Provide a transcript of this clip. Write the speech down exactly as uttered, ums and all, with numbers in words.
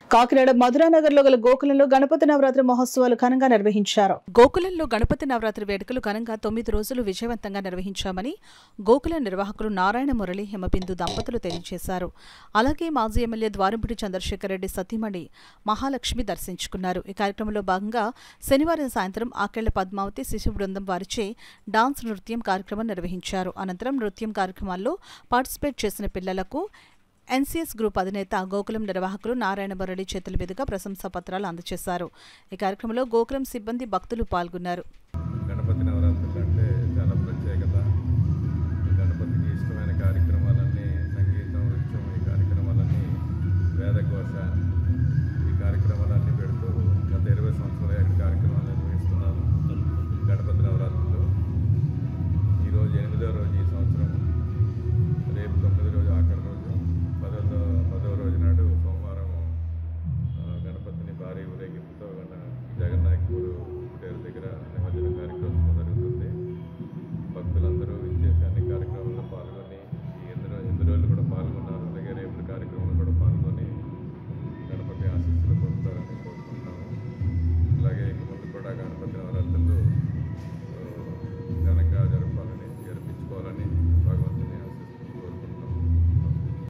కాకినాడ మధురానగర్లో గల గోకులంలో గణపతి నవరాత్రి మహోత్సవాలు ఘనంగా నిర్వహించారు. గోకులంలో గణపతి నవరాత్రి వేడుకలు ఘనంగా తొమ్మిది రోజులు విజయవంతంగా నిర్వహించామని గోకుల నిర్వాహకులు నారాయణ మురళి హేమబిందు దంపతులు తెలియజేశారు. అలాగే మాజీ ఎమ్మెల్యే ద్వారంపూడి చంద్రశేఖర్ రెడ్డి సతీమణి మహాలక్ష్మి దర్శించుకున్నారు. ఈ కార్యక్రమంలో భాగంగా శనివారం సాయంత్రం ఆకెళ్ల పద్మావతి శిశు బృందం వారిచే డాన్స్ నృత్యం కార్యక్రమం నిర్వహించారు. అనంతరం నృత్యం కార్యక్రమాల్లో పార్టిసిపేట్ చేసిన పిల్లలకు ఎన్సీఎస్ గ్రూప్ అధినేత గోకులం నిర్వాహకులు నారాయణ మురళి చేతుల మీదుగా ప్రశంసా పత్రాలు అందజేశారు. ఈ కార్యక్రమంలో గోకులం సిబ్బంది భక్తులు పాల్గొన్నారు.